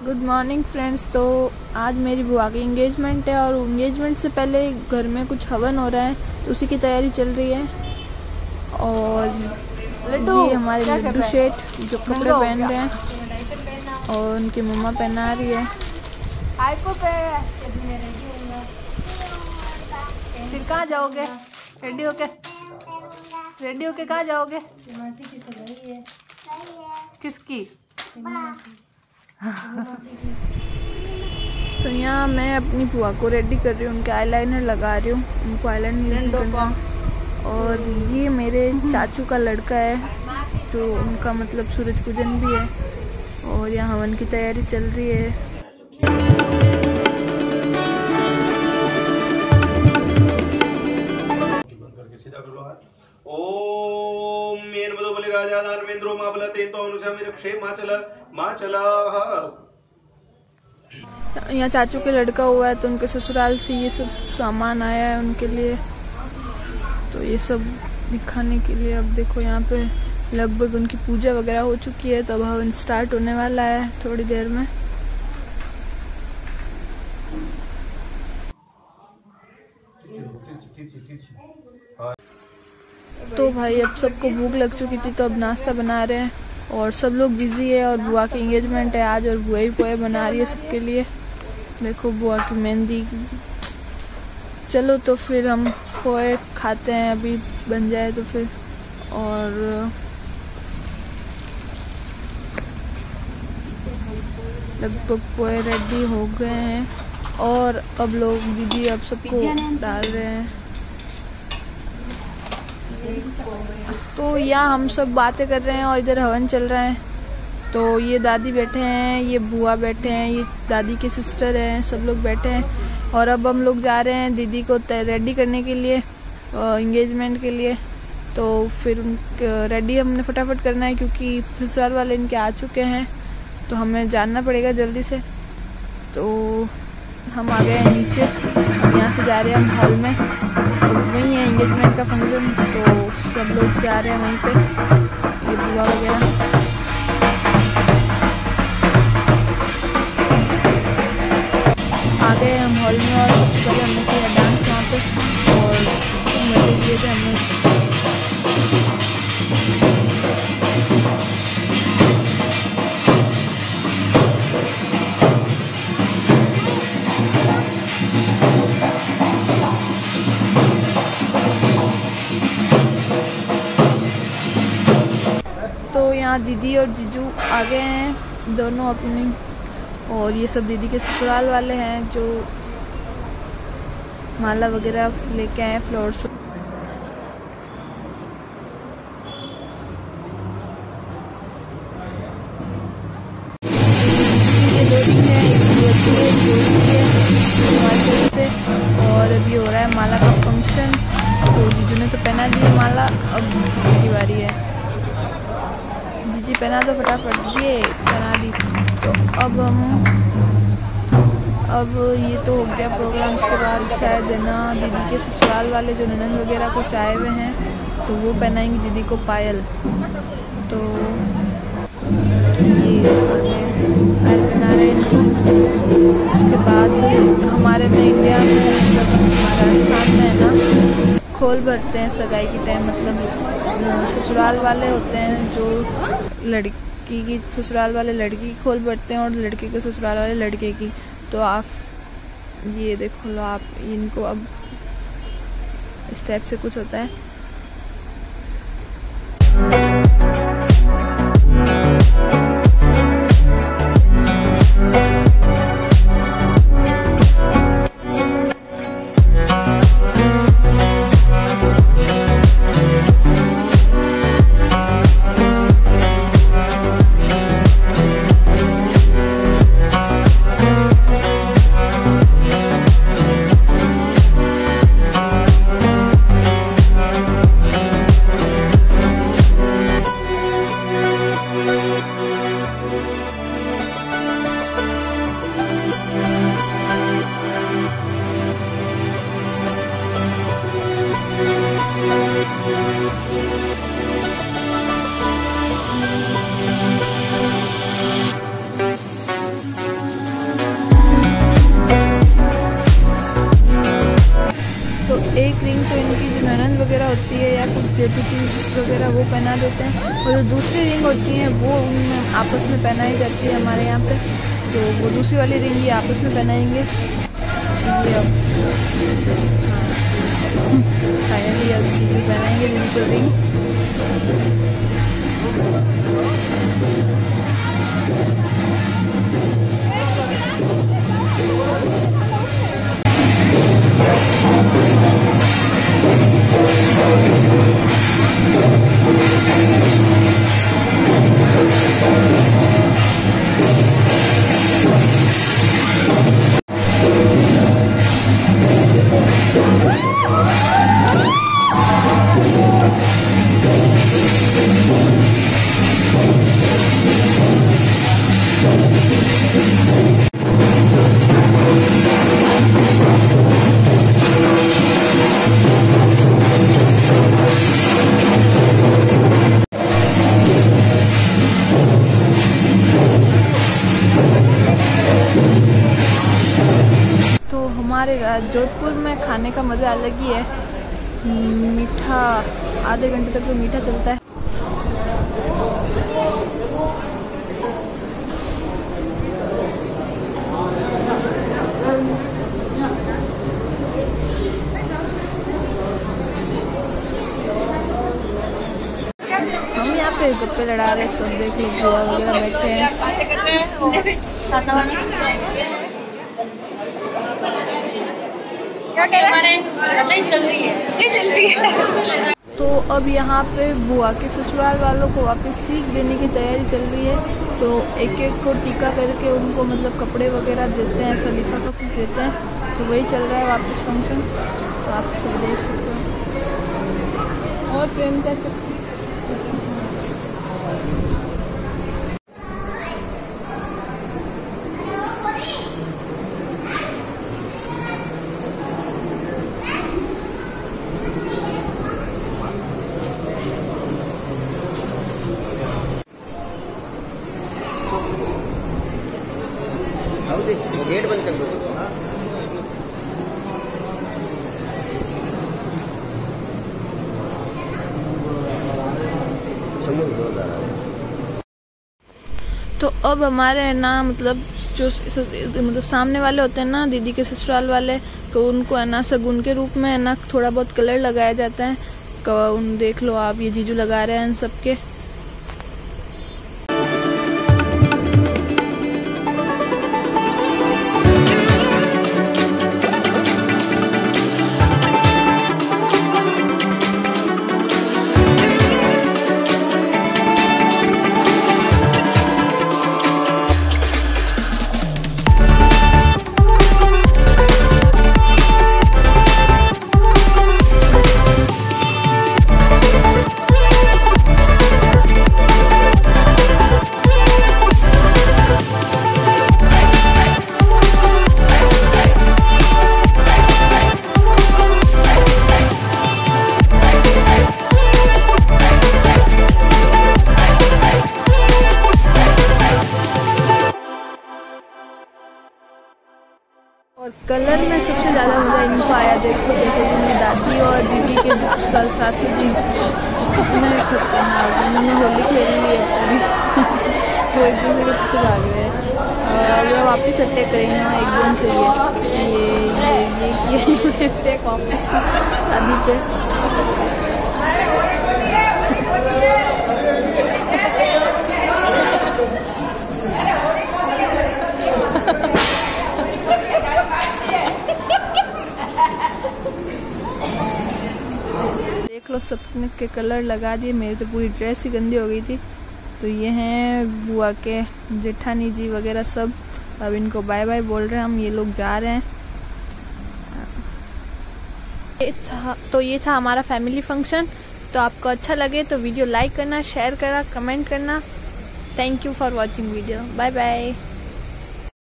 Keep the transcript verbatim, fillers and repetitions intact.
Good morning friends. तो आज मेरी बुआ की इंगेजमेंट है और इंगेजमेंट से पहले घर में कुछ हवन हो रहा है, तो उसी की तैयारी चल रही है। और ये हमारे लड्डू शेठ जो कपड़े पहन रहे हैं और उनकी मम्मा पहना रही है। फिर कहाँ जाओगे? रेडी होके रेडी होके कहाँ जाओगे? किसकी? तो यहाँ मैं अपनी बुआ को रेडी कर रही हूँ, उनके आईलाइनर लगा रही हूँ, उनको आईलाइनर करना। और ये मेरे चाचू का लड़का है जो उनका मतलब सूरज पूजन भी है और यहाँ हवन की तैयारी चल रही है। ओम मेन बदो बलि राजा दानवेंद्रो मा बलते तो अनुषा मेरे क्षे मां चला मां चला। यहाँ चाचू के लड़का हुआ है तो उनके ससुराल से ये सब सामान आया है उनके लिए, तो ये सब दिखाने के लिए। अब देखो यहाँ पे लगभग उनकी पूजा वगैरह हो चुकी है, तो अब हवन स्टार्ट होने वाला है थोड़ी देर में। तो भाई अब सबको भूख लग चुकी थी तो अब नाश्ता बना रहे हैं और सब लोग बिजी है। और बुआ की एंगेजमेंट है आज और बुआ ही पोहे बना रही है सबके लिए। देखो बुआ की मेहंदी। चलो तो फिर हम पोहे खाते हैं, अभी बन जाए तो फिर। और लगभग पोहे रेडी हो गए हैं और अब लोग दीदी अब सबको डाल रहे हैं। तो यहाँ हम सब बातें कर रहे हैं और इधर हवन चल रहा है। तो ये दादी बैठे हैं, ये बुआ बैठे हैं, ये दादी के सिस्टर हैं, सब लोग बैठे हैं। और अब हम लोग जा रहे हैं दीदी को रेडी करने के लिए इंगेजमेंट के लिए। तो फिर रेडी हमने फटाफट करना है क्योंकि ससुराल वाले इनके आ चुके हैं, तो हमें जानना पड़ेगा जल्दी से। तो हम आ गए हैं नीचे, यहाँ से जा रहे हैं हम हॉल में, तो वहीं है इंगेजमेंट का फंक्शन। तो सब लोग जा रहे हैं वहीं पे, ये बुआ वगैरह। आ गए हम हॉल में और सबसे पहले हमने किया डांस वहाँ पे और मजे किए थे हमने। तो यहाँ दीदी और जीजू आ गए हैं दोनों अपनी, और ये सब दीदी के ससुराल वाले हैं जो माला वगैरह लेके आए फ्लावर्स। ये दो दिन है, से और अभी हो रहा है माला का फंक्शन। तो जीजू ने तो पहना दी है माला, अब जीजू की बारी है। जीजी पहना दो फटाफट, ये पहना दी। तो अब हम अब ये तो हो गया प्रोग्राम। के बाद शायद है ना दीदी के ससुराल वाले जो ननद वगैरह कुछ आए हुए हैं तो वो पहनाएंगे दीदी को पायल। तो ये पायल पहना रहे हैं इनको। उसके बाद हमारे में इंडिया में मतलब महाराजस्थान में है ना खोल भरते हैं सगाई के टाइम, मतलब ससुराल वाले होते हैं जो लड़की की ससुराल वाले लड़की की खोल भरते हैं और लड़के के ससुराल वाले लड़के की। तो आप ये देखो लो आप इनको, अब इस टाइप से कुछ होता है। होती है या कुछ जेटूटी वगैरह वो पहना देते हैं, और जो दूसरी रिंग होती हैं वो उनमें आपस में पहनाई जाती है हमारे यहाँ पे। तो वो दूसरी वाली रिंग ये आपस में पहनाएंगे। ये अब फाइनली अब जीजू पहनाएंगे जीजू को रिंग। हमारे जोधपुर में खाने का मज़ा अलग ही है। मीठा आधे घंटे तक तो मीठा चलता है। हम यहाँ पे गप्पे लड़ा रहे हैं, सब देख लो बुआ वगैरह बैठे हैं। क्या कह रहे हैं? नहीं चल रही है, नहीं चल रही है। तो अब यहाँ पे बुआ के ससुराल वालों को वापस सीख देने की तैयारी चल रही है। तो एक एक को टीका करके उनको मतलब कपड़े वगैरह देते हैं, सलीफा का कुछ देते हैं। तो वही चल रहा है वापस फंक्शन, तो आप सब देख सकते हो। और प्रेम चाचा वो गेट बंद कर दो। तो अब हमारे ना मतलब जो मतलब सामने वाले होते हैं ना दीदी के ससुराल वाले, तो उनको है ना सगुन के रूप में है ना थोड़ा बहुत कलर लगाया जाता है। उन देख लो आप, ये जीजू लगा रहे हैं इन सबके। और कलर में सबसे ज़्यादा मज़ा इनको आया। देखो देखो मेरी दादी और दीदी के साथ साथ जी कितने खतरनाक, उन्होंने होली खेल ली है पूरी। वो एक दूसरे के पीछे भाग रहे हैं और वो वापस अटैक करेंगे एकदम से। ये ये ये ये अटैक वापस दादी पे। देख लो सबने के कलर लगा दिए, मेरी तो पूरी ड्रेस ही गंदी हो गई थी। तो ये हैं बुआ के जेठानी जी वगैरह सब। अब इनको बाय बाय बोल रहे हैं हम, ये लोग जा रहे हैं। ये था तो ये था हमारा फैमिली फंक्शन। तो आपको अच्छा लगे तो वीडियो लाइक करना, शेयर करना, कमेंट करना। Thank you for watching video. Bye bye.